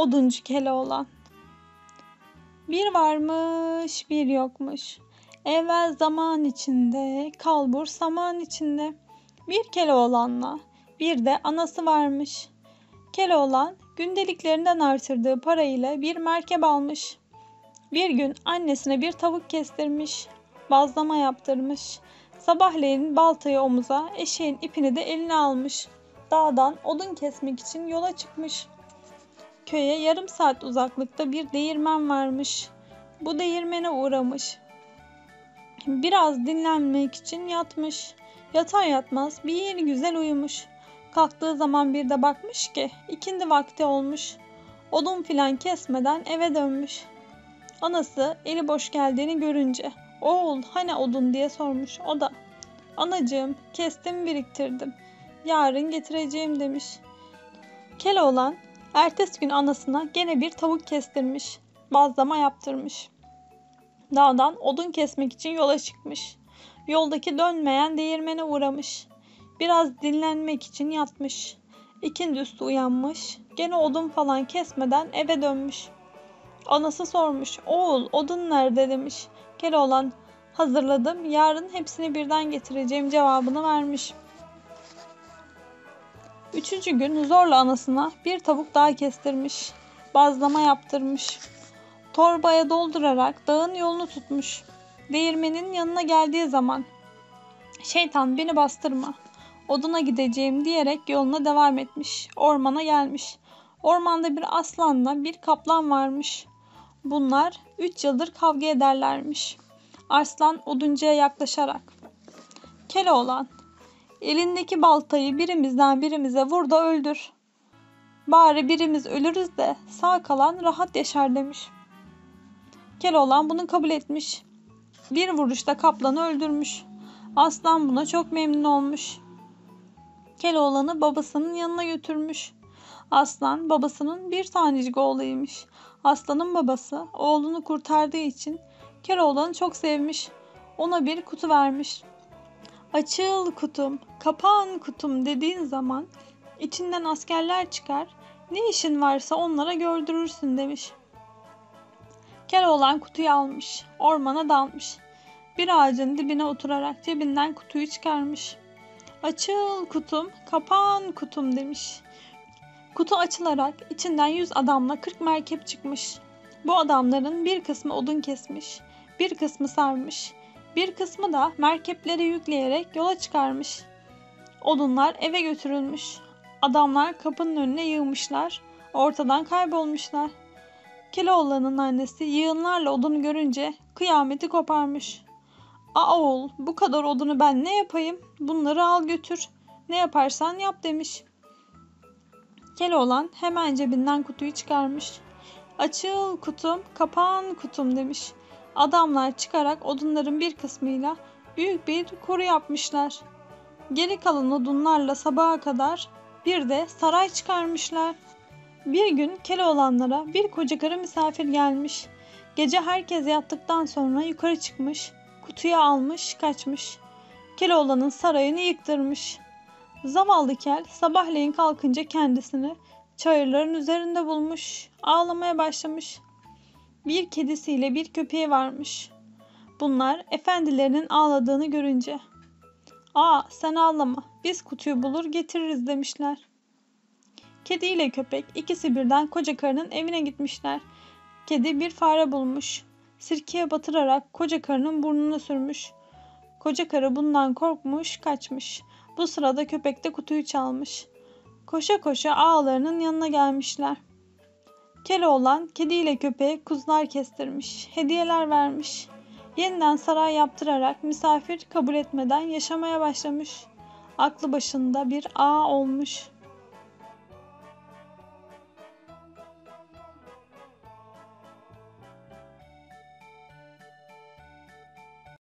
Oduncu Keloğlan. Bir varmış bir yokmuş. Evvel zaman içinde, kalbur saman içinde. Bir Keloğlan'la bir de anası varmış. Keloğlan gündeliklerinden artırdığı parayla bir merkep almış. Bir gün annesine bir tavuk kestirmiş. Bazlama yaptırmış. Sabahleyin baltayı omuza, eşeğin ipini de eline almış. Dağdan odun kesmek için yola çıkmış. Köye yarım saat uzaklıkta bir değirmen varmış. Bu değirmene uğramış. Biraz dinlenmek için yatmış. Yatar yatmaz bir güzel uyumuş. Kalktığı zaman bir de bakmış ki ikindi vakti olmuş. Odun filan kesmeden eve dönmüş. Anası eli boş geldiğini görünce "Oğul hani odun?" diye sormuş. O da "Anacığım kestim biriktirdim. Yarın getireceğim." demiş. Keloğlan ertesi gün anasına gene bir tavuk kestirmiş. Bazlama yaptırmış. Dağdan odun kesmek için yola çıkmış. Yoldaki dönmeyen değirmene uğramış. Biraz dinlenmek için yatmış. İkindüstü uyanmış. Gene odun falan kesmeden eve dönmüş. Anası sormuş. "Oğul odun nerede?" demiş. Keloğlan "Hazırladım. Yarın hepsini birden getireceğim." cevabını vermiş. Üçüncü gün zorla anasına bir tavuk daha kestirmiş. Bazlama yaptırmış. Torbaya doldurarak dağın yolunu tutmuş. Değirmenin yanına geldiği zaman "Şeytan beni bastırma. Oduna gideceğim." diyerek yoluna devam etmiş. Ormana gelmiş. Ormanda bir aslanla bir kaplan varmış. Bunlar 3 yıldır kavga ederlermiş. Arslan oduncuya yaklaşarak "Keloğlan, elindeki baltayı birimizden birimize vur da öldür. Bari birimiz ölürüz de sağ kalan rahat yaşar." demiş. Keloğlan bunu kabul etmiş. Bir vuruşta kaplanı öldürmüş. Aslan buna çok memnun olmuş. Keloğlan'ı babasının yanına götürmüş. Aslan babasının bir tanecik oğluymuş. Aslanın babası oğlunu kurtardığı için Keloğlan'ı çok sevmiş. Ona bir kutu vermiş. "Açıl kutum, kapan kutum" dediğin zaman içinden askerler çıkar. Ne işin varsa onlara gördürürsün demiş. Keloğlan kutuyu almış. Ormana dalmış. Bir ağacın dibine oturarak cebinden kutuyu çıkarmış. "Açıl kutum, kapan kutum" demiş. Kutu açılarak içinden 100 adamla 40 merkep çıkmış. Bu adamların bir kısmı odun kesmiş, bir kısmı sarmış, bir kısmı da merkeplere yükleyerek yola çıkarmış. Odunlar eve götürülmüş. Adamlar kapının önüne yığmışlar, ortadan kaybolmuşlar. Keloğlan'ın annesi yığınlarla odunu görünce kıyameti koparmış. Oğul, bu kadar odunu ben ne yapayım? Bunları al götür. Ne yaparsan yap" demiş. Keloğlan hemen cebinden kutuyu çıkarmış. "Açıl kutum, kapan kutum" demiş. Adamlar çıkarak odunların bir kısmıyla büyük bir koru yapmışlar. Geri kalan odunlarla sabaha kadar bir de saray çıkarmışlar. Bir gün Keloğlanlara bir koca karı misafir gelmiş. Gece herkes yattıktan sonra yukarı çıkmış, kutuyu almış, kaçmış. Keloğlan'ın sarayını yıktırmış. Zavallı kel sabahleyin kalkınca kendisini çayırların üzerinde bulmuş, ağlamaya başlamış. Bir kedisiyle bir köpeği varmış. Bunlar efendilerinin ağladığını görünce Sen ağlama, biz kutuyu bulur getiririz" demişler. Kedi ile köpek ikisi birden koca karının evine gitmişler. Kedi bir fare bulmuş. Sirkeye batırarak koca karının burnuna sürmüş. Koca karı bundan korkmuş, kaçmış. Bu sırada köpek de kutuyu çalmış. Koşa koşa ağalarının yanına gelmişler. Keloğlan kedi ile köpeğe kuzular kestirmiş, hediyeler vermiş. Yeniden saray yaptırarak misafir kabul etmeden yaşamaya başlamış. Aklı başında bir ağa olmuş.